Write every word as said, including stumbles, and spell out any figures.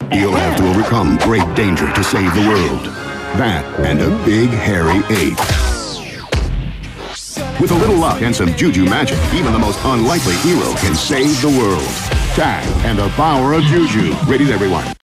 You'll have to overcome great danger to save the world. That and a big hairy ape. With a little luck and some juju magic, even the most unlikely hero can save the world. Tag and the Power of Juju. Rated everyone.